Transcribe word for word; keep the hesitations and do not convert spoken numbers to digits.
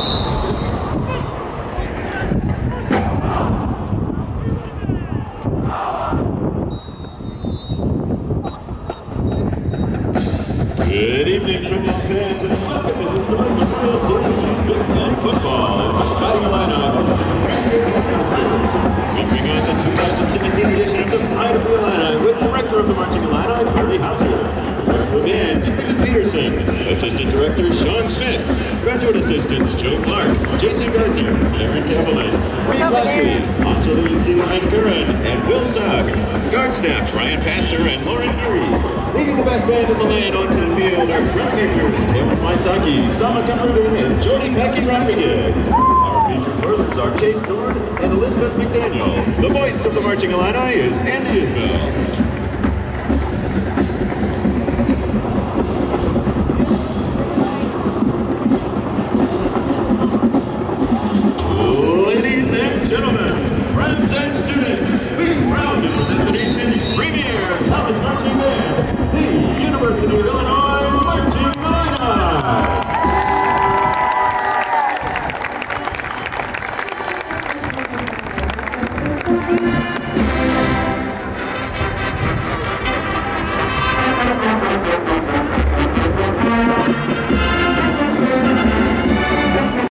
Good evening, football fans, and welcome to the start of the Royal Stadium Big Ten football. Fighting Illini we bring on the two thousand seventeen edition of the Pride of the Illini with Director of the Marching Illini, Barry Hauser, Director of Band, David Peterson, Assistant Director Sean Smith, Graduate Assistants Joe Clark, Jason Gardner, Aaron Cavalier, Ray Bussey, Anjali Sinamankaran, and Will Sugg. Guard staff Ryan Pastor and Lauren Erie. Leading the best band in the land onto the field are drum majors Kevin Wysocki, Sama Kamerdin, and Jody Becky Rodriguez. Our featured brothers are Chase Thorne and Elizabeth McDaniel. The voice of the Marching Illini is Andy Isbell.